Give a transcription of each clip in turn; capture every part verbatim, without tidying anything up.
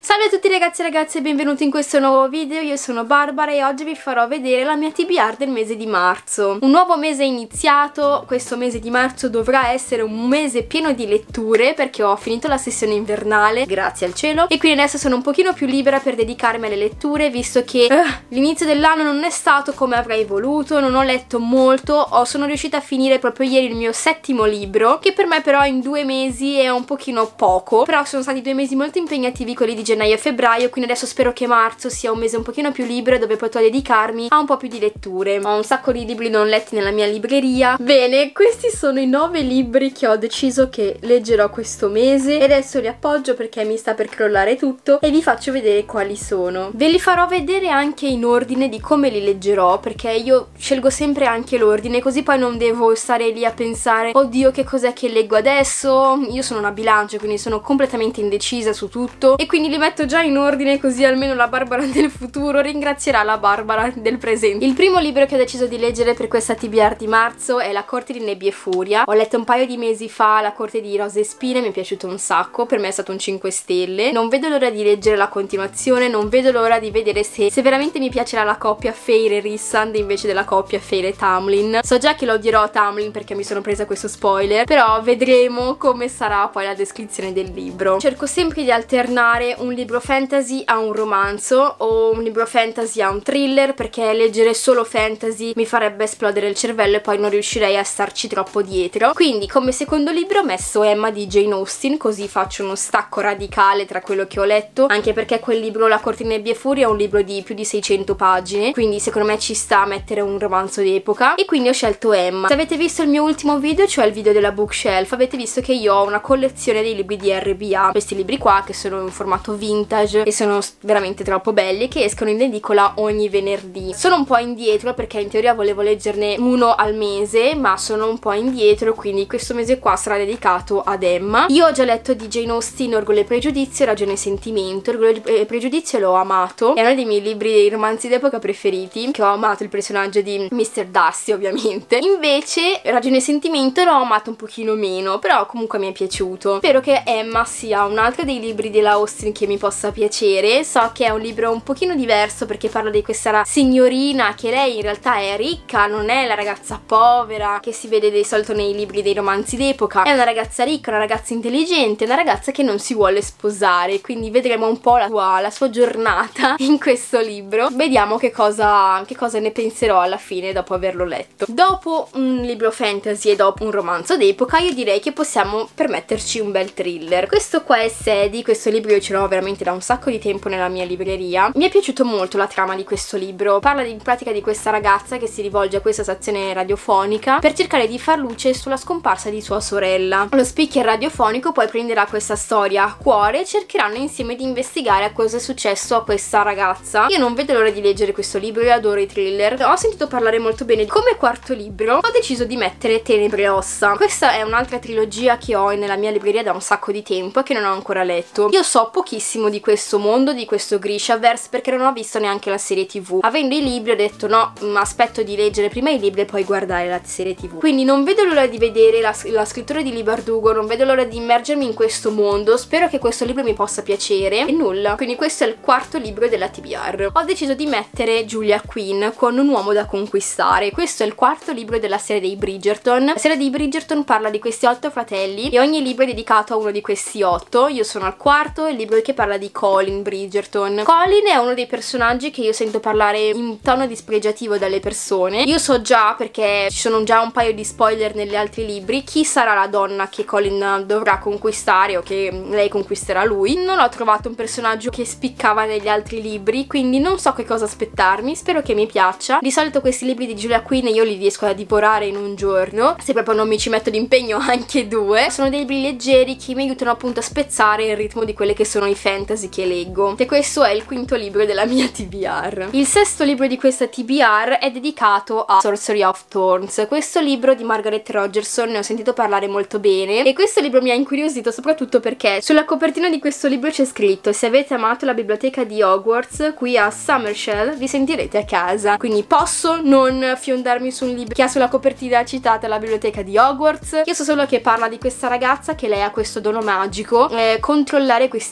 Salve a tutti ragazzi e ragazze e benvenuti in questo nuovo video. Io sono Barbara e oggi vi farò vedere la mia T B R del mese di marzo. Un nuovo mese è iniziato. Questo mese di marzo dovrà essere un mese pieno di letture perché ho finito la sessione invernale, grazie al cielo, e quindi adesso sono un pochino più libera per dedicarmi alle letture, visto che uh, l'inizio dell'anno non è stato come avrei voluto, non ho letto molto. Ho, sono riuscita a finire proprio ieri il mio settimo libro, che per me però in due mesi è un pochino poco, però sono stati due mesi molto impegnativi, quelli di gennaio e febbraio, quindi adesso spero che marzo sia un mese un pochino più libero dove potrò dedicarmi a un po' più di letture. Ho un sacco di libri non letti nella mia libreria. Bene, questi sono i nove libri che ho deciso che leggerò questo mese e adesso li appoggio perché mi sta per crollare tutto e vi faccio vedere quali sono. Ve li farò vedere anche in ordine di come li leggerò, perché io scelgo sempre anche l'ordine, così poi non devo stare lì a pensare oddio che cos'è che leggo adesso. Io sono una bilancia, quindi sono completamente indecisa su tutto e quindi li metto già in ordine, così almeno la Barbara del futuro ringrazierà la Barbara del presente. Il primo libro che ho deciso di leggere per questa T B R di marzo è La corte di nebbie e furia. Ho letto un paio di mesi fa La corte di rose e spine, mi è piaciuto un sacco, per me è stato un cinque stelle. Non vedo l'ora di leggere la continuazione, non vedo l'ora di vedere se, se veramente mi piacerà la coppia Feyre e Rhysand invece della coppia Feyre e Tamlin. So già che lo odierò a Tamlin perché mi sono presa questo spoiler, però vedremo come sarà poi la descrizione del libro. Cerco sempre di alternare un libro fantasy a un romanzo o un libro fantasy a un thriller, perché leggere solo fantasy mi farebbe esplodere il cervello e poi non riuscirei a starci troppo dietro. Quindi come secondo libro ho messo Emma di Jane Austen, così faccio uno stacco radicale tra quello che ho letto, anche perché quel libro La corte di nebbie e furia è un libro di più di seicento pagine, quindi secondo me ci sta a mettere un romanzo d'epoca, e quindi ho scelto Emma. Se avete visto il mio ultimo video, cioè il video della bookshelf, avete visto che io ho una collezione dei libri di R B A, questi libri qua che sono in formato vintage e sono veramente troppo belli, che escono in edicola ogni venerdì. Sono un po' indietro perché in teoria volevo leggerne uno al mese, ma sono un po' indietro, quindi questo mese qua sarà dedicato ad Emma. Io ho già letto di Jane Austen Orgoglio e Pregiudizio, Ragione e Sentimento. Orgoglio e Pregiudizio l'ho amato, è uno dei miei libri dei romanzi d'epoca preferiti, che ho amato il personaggio di mister Darcy ovviamente. Invece Ragione e Sentimento l'ho amato un pochino meno, però comunque mi è piaciuto. Spero che Emma sia un altro dei libri della Austen che mi possa piacere. So che è un libro un pochino diverso perché parla di questa signorina che lei in realtà è ricca, non è la ragazza povera che si vede di solito nei libri dei romanzi d'epoca, è una ragazza ricca, una ragazza intelligente, una ragazza che non si vuole sposare, quindi vedremo un po' la sua, la sua giornata in questo libro. Vediamo che cosa, che cosa ne penserò alla fine dopo averlo letto. Dopo un libro fantasy e dopo un romanzo d'epoca io direi che possiamo permetterci un bel thriller. Questo qua è Sadie, questo libro io ce l'ho veramente da un sacco di tempo nella mia libreria. Mi è piaciuto molto la trama di questo libro. Parla in pratica di questa ragazza che si rivolge a questa stazione radiofonica per cercare di far luce sulla scomparsa di sua sorella. Lo speaker radiofonico poi prenderà questa storia a cuore e cercheranno insieme di investigare a cosa è successo a questa ragazza. Io non vedo l'ora di leggere questo libro, io adoro i thriller. Ho sentito parlare molto bene. Come quarto libro ho deciso di mettere Tenebre e ossa. Questa è un'altra trilogia che ho nella mia libreria da un sacco di tempo e che non ho ancora letto. Io so pochissimo di questo mondo, di questo Grishaverse, perché non ho visto neanche la serie tv. Avendo i libri ho detto no, aspetto di leggere prima i libri e poi guardare la serie tv. Quindi non vedo l'ora di vedere la, la scrittura di Leigh Bardugo, non vedo l'ora di immergermi in questo mondo. Spero che questo libro mi possa piacere e nulla. Quindi questo è il quarto libro della T B R. Ho deciso di mettere Julia Quinn con Un uomo da conquistare. Questo è il quarto libro della serie dei Bridgerton. La serie dei Bridgerton parla di questi otto fratelli e ogni libro è dedicato a uno di questi otto. Io sono al quarto, il libro che parla di Colin Bridgerton. Colin è uno dei personaggi che io sento parlare in tono dispregiativo dalle persone. Io so già, perché ci sono già un paio di spoiler negli altri libri, chi sarà la donna che Colin dovrà conquistare o che lei conquisterà lui. Non ho trovato un personaggio che spiccava negli altri libri, quindi non so che cosa aspettarmi. Spero che mi piaccia. Di solito questi libri di Julia Quinn io li riesco a divorare in un giorno, se proprio non mi ci metto d'impegno anche due. Sono dei libri leggeri che mi aiutano appunto a spezzare il ritmo di quelle che sono i fantasy che leggo. E questo è il quinto libro della mia T B R. Il sesto libro di questa T B R è dedicato a Sorcery of Thorns. Questo libro di Margaret Rogerson, ne ho sentito parlare molto bene e questo libro mi ha incuriosito soprattutto perché sulla copertina di questo libro c'è scritto: se avete amato la biblioteca di Hogwarts, qui a Summershell vi sentirete a casa. Quindi posso non fiondarmi su un libro che ha sulla copertina citata la biblioteca di Hogwarts. Io so solo che parla di questa ragazza che lei ha questo dono magico, eh, controllare questi libri o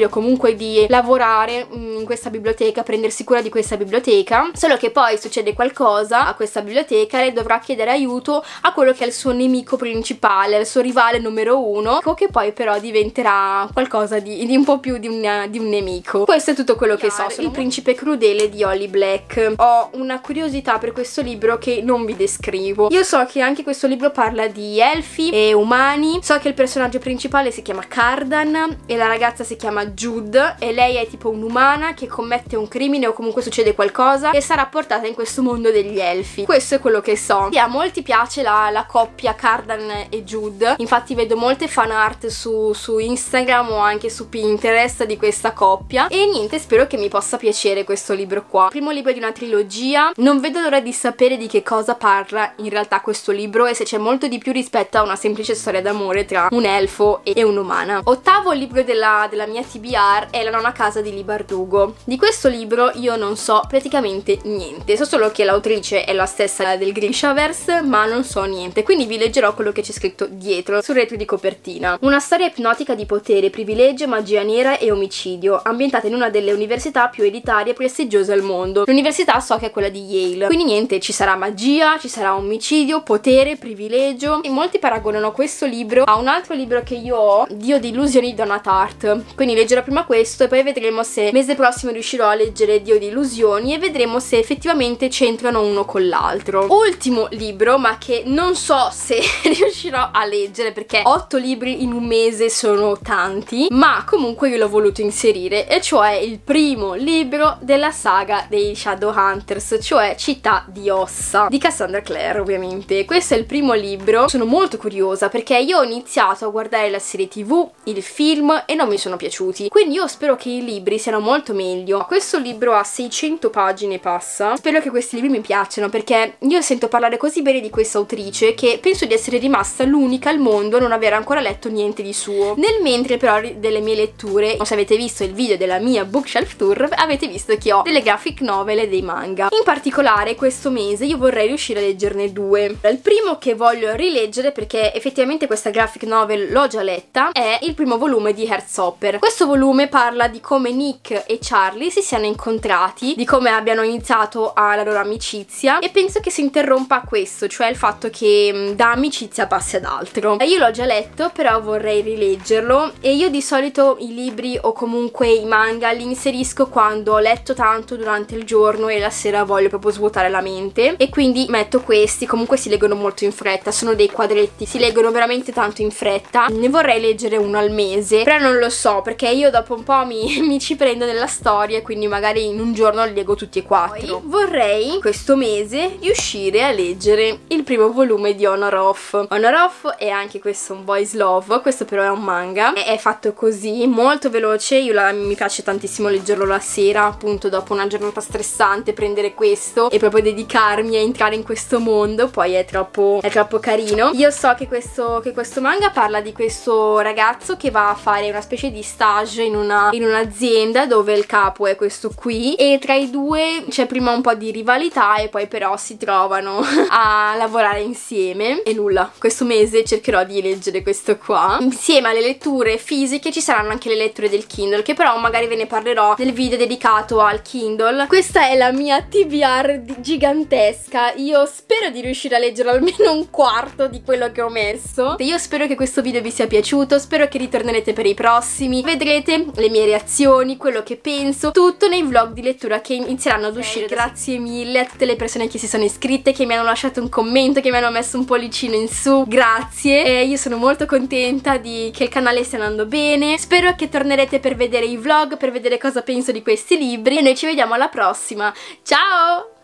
comunque di lavorare in questa biblioteca, prendersi cura di questa biblioteca, solo che poi succede qualcosa a questa biblioteca e lei dovrà chiedere aiuto a quello che è il suo nemico principale, il suo rivale numero uno, che poi però diventerà qualcosa di, di un po' più di un, di un nemico. Questo è tutto quello che so. Il principe crudele di Holly Black. Ho una curiosità per questo libro che non vi descrivo. Io so che anche questo libro parla di elfi e umani, so che il personaggio principale si chiama Cardan e la ragazza si chiama Jude e lei è tipo un'umana che commette un crimine o comunque succede qualcosa e sarà portata in questo mondo degli elfi. Questo è quello che so. E a molti piace la, la coppia Cardan e Jude, infatti vedo molte fan art su, su Instagram o anche su Pinterest di questa coppia e niente, spero che mi possa piacere questo libro qua. Primo libro di una trilogia, non vedo l'ora di sapere di che cosa parla in realtà questo libro e se c'è molto di più rispetto a una semplice storia d'amore tra un elfo e un'umana. Ottavo libro della, della mia T B R è La nona casa di Leigh Bardugo. Di questo libro io non so praticamente niente, so solo che l'autrice è la stessa del Grishaverse, ma non so niente, quindi vi leggerò quello che c'è scritto dietro, sul retro di copertina. Una storia ipnotica di potere, privilegio, magia nera e omicidio, ambientata in una delle università più elitarie e prestigiose al mondo. L'università so che è quella di Yale, quindi niente, ci sarà magia, ci sarà omicidio, potere, privilegio. E molti paragonano questo libro a un altro libro che io ho, Dio di illusioni di Donna Tartt, quindi leggerò prima questo e poi vedremo se mese prossimo riuscirò a leggere Dio di illusioni e vedremo se effettivamente c'entrano uno con l'altro. Ultimo libro, ma che non so se riuscirò a leggere perché otto libri in un mese sono tanti, ma comunque io l'ho voluto inserire, e cioè il primo libro della saga dei Shadowhunters, cioè Città di Ossa di Cassandra Clare, ovviamente. Questo è il primo libro. Sono molto curiosa perché io ho iniziato a guardare la serie tv, il film e non mi sono piaciuti, quindi io spero che i libri siano molto meglio. Questo libro ha seicento pagine passa, spero che questi libri mi piacciono perché io sento parlare così bene di questa autrice che penso di essere rimasta l'unica al mondo a non aver ancora letto niente di suo. Nel mentre però delle mie letture, se avete visto il video della mia bookshelf tour, avete visto che ho delle graphic novel e dei manga. In particolare questo mese io vorrei riuscire a leggerne due. Il primo che voglio rileggere, perché effettivamente questa graphic novel l'ho già letta, è il primo volume di Heartstopper. Questo volume parla di come Nick e Charlie si siano incontrati, di come abbiano iniziato a la loro amicizia, e penso che si interrompa a questo, cioè il fatto che da amicizia passi ad altro. Io l'ho già letto, però vorrei rileggerlo, e io di solito i libri o comunque i manga li inserisco quando ho letto tanto durante il giorno e la sera voglio proprio svuotare la mente, e quindi metto questi. Comunque si leggono molto in fretta, sono dei quadretti, si leggono veramente tanto in fretta. Ne vorrei leggere uno al mese, però non lo so perché io dopo un po' mi, mi ci prendo nella storia, quindi magari in un giorno li leggo tutti e quattro. Poi vorrei questo mese riuscire a leggere il primo volume di Honor Of. Honor Of è anche questo un boys love, questo però è un manga, è, è fatto così, molto veloce. Io la, mi piace tantissimo leggerlo la sera, appunto dopo una giornata stressante, prendere questo e proprio dedicarmi a entrare in questo mondo. Poi è troppo, è troppo carino. Io so che questo, che questo manga parla di questo ragazzo che va a fare una specie di stage in una in un'azienda dove il capo è questo qui, e tra i due c'è prima un po' di rivalità e poi però si trovano a lavorare insieme. E nulla, questo mese cercherò di leggere questo qua. Insieme alle letture fisiche ci saranno anche le letture del Kindle, che però magari ve ne parlerò nel video dedicato al Kindle. Questa è la mia T B R gigantesca, io spero di riuscire a leggere almeno un quarto di quello che ho messo. Io spero che questo video vi sia piaciuto, spero che ritornerete per i prossimi, vedrete le mie reazioni, quello che penso, tutto nei vlog di lettura che inizieranno ad uscire. Okay, grazie mille a tutte le persone che si sono iscritte, che mi hanno lasciato un commento, che mi hanno messo un pollicino in su, grazie. E io sono molto contenta di che il canale stia andando bene, spero che tornerete per vedere i vlog, per vedere cosa penso di questi libri, e noi ci vediamo alla prossima, ciao!